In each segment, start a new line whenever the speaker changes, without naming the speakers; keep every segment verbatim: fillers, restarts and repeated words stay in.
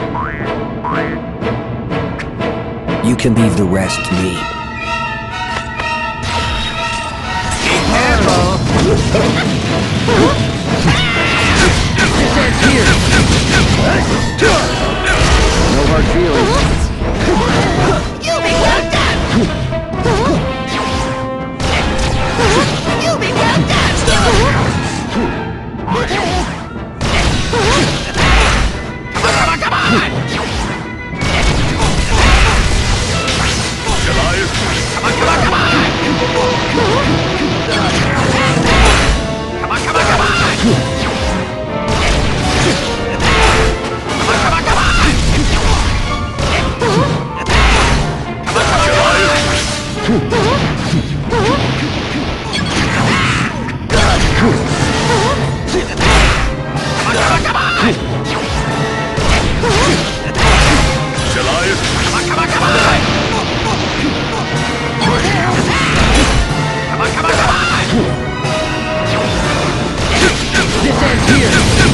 You can leave the rest to me.
Be careful!
This ends here! No hard feelings.
You'll be well done! You'll be well done!
Come on, come on, come on! Goliath! Come on, come on, come on! Come on, come on, come on! Come on, come on, come on! Come on, come on, come on! Goliath! Come on, come on, come on! Come on, come on, come on!
This ends here!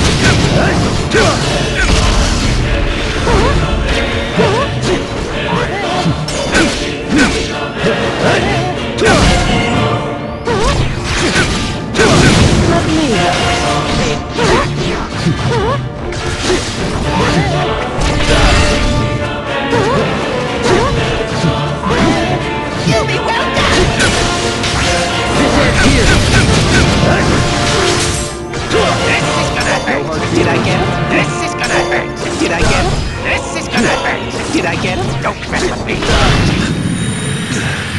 Let me help. You'll be well done!
This ends here!
This is gonna hurt! Did I get it? This is gonna hurt! Did I get it? This is gonna hurt! Did I get it? Don't mess with me!